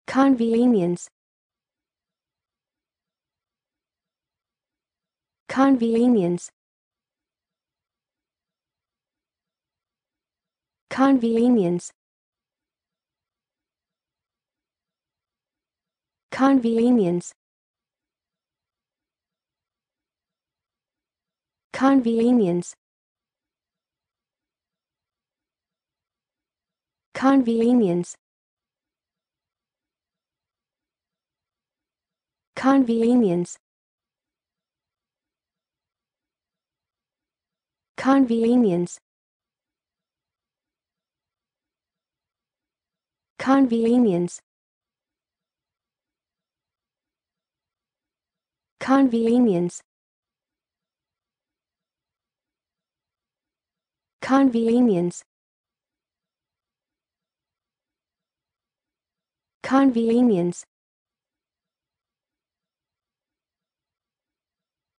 convenience, convenience, convenience, convenience, convenience, convenience, convenience, convenience, convenience, convenience, convenience, convenience,